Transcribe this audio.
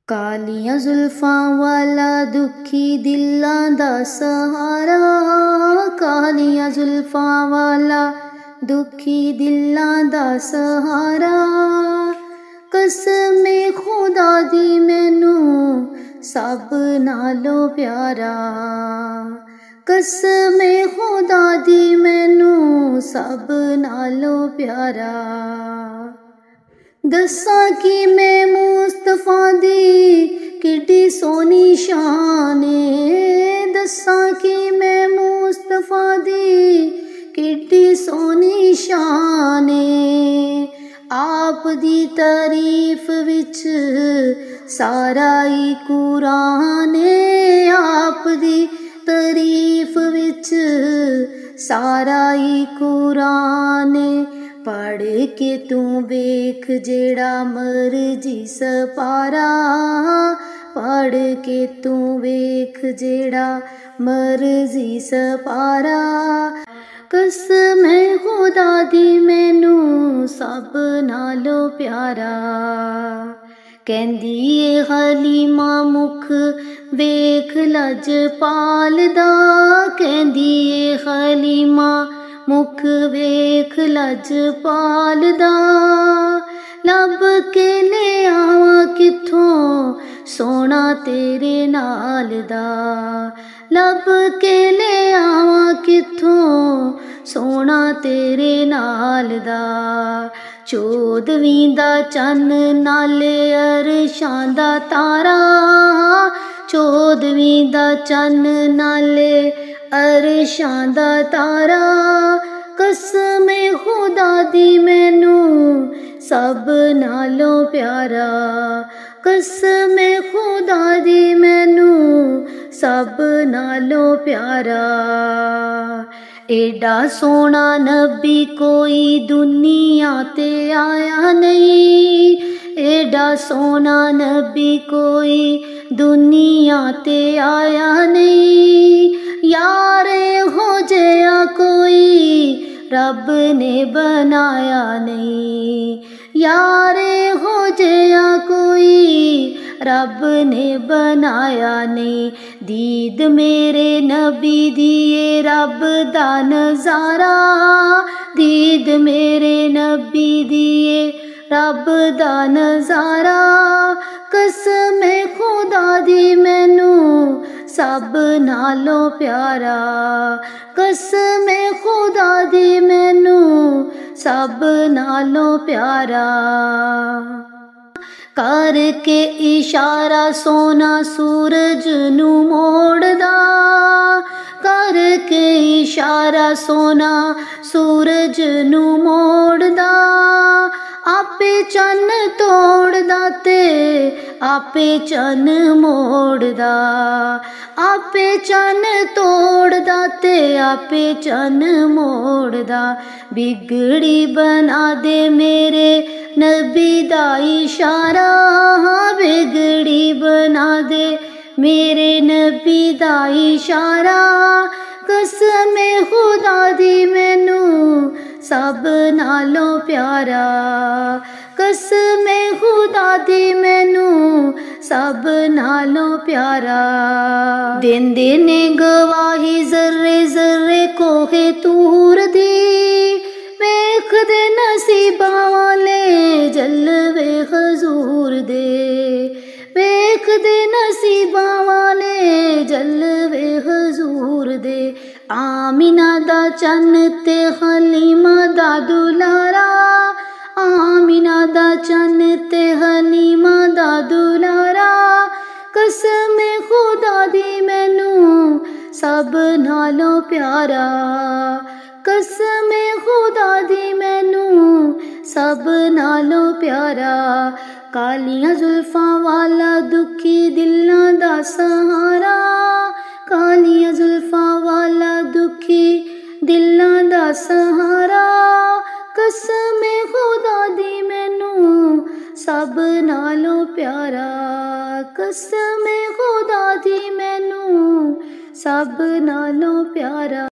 कालियां जुल्फां वाला दुखी दिलां दा सहारा, कालियां जुल्फां वाला दुखी दिलां दा सहारा। कसमे खुदा दी मैनू सब नालों प्यारा, कसमे खुदा दी मैनू सब नालों प्यारा। दस्सां कि मैं मुस्तफा दी किड्डी सोहनी शान ऐ, दस्सां कि मैं मुस्तफा दी किड्डी सोहनी शान ऐ। आप दी तारीफ विच सारा ही कुरान ऐ, आप दी तारीफ विच सारा ही कुरान ऐ। पढ़ के तू वेख जेड़ा मर्जी सपारा, पढ़ के तू वेख जेड़ा मर्जी सपारा। कसम है खुदा दी मैनू सब नालों प्यारा। कहंदी ए हलीमा मुख वेख लजपाल दा, कहंदी ए हलीमा मुख वेख लजपाल दा। लब के ले आवां किथों सोना तेरे नाल दा, लब के ले आवां किथों सोना तेरे नाल दा। चौदवीं दा चन्न नाले अरशां दा तारा, चौदवीं दा चन्न नाले अरशां दा तारा। कसम खुदा दी मैनू सब नालों प्यारा, कसम खुदा दी मैनू सब नालों प्यारा। एडा सोना नबी कोई दुनिया ते आया नहीं, एडा सोना नबी कोई दुनिया ते आया नहीं। यार हो जया कोई रब ने बनाया नहीं, यार हो जया कोई रब ने बनाया नहीं। दीद मेरे नबी दिए रब दा नजारा, दीद मेरे नबी दिए रब दा नजारा। कसम खुदा दी मैनू सब नालों प्यारा, कसम खुदा दी मैनू सब नालों प्यारा। करके इशारा सोना सूरज नू मोड़दा, करके इशारा सोना सूरज नू मोड़दा। आपे चन्न तोड़दा ते आपे चन्न मोड़दा, आपे चन्न तोड़दा ते आपे चन्न मोड़दा। बिगड़ी बना दे मेरे नबी दा इशारा, बिगड़ी बना दे मेरे नबी दा इशारा। कसम खुदा दी मैनू सब नालों प्यारा, कसम खुदा दी मैनू सब नालों प्यारा। देंदे ने गवाही जर्रे जर्रे कोहे तूर दी, वेख दे नसीबां वाले जलवे हजूर दे, वेख दे नसीबां वाले जलवे हजूर दे। आमिना दा चन्न ते हलीमा दा दुलारा, आमिना दा चन्न ते हलीमा दा दुलारा। कसम खुदा दी मैनू सब नालों प्यारा, कसम खुदा दी मैनू सब नालों प्यारा। कालियां जुल्फां वाला दुखी दिलां दा सहारा, कालियां जुल्फां वाला दुखी दिलां दा सहारा। कसम खुदा दी मैनू सब नालों प्यारा, कसम खुदा दी मैनू सब नालों प्यारा।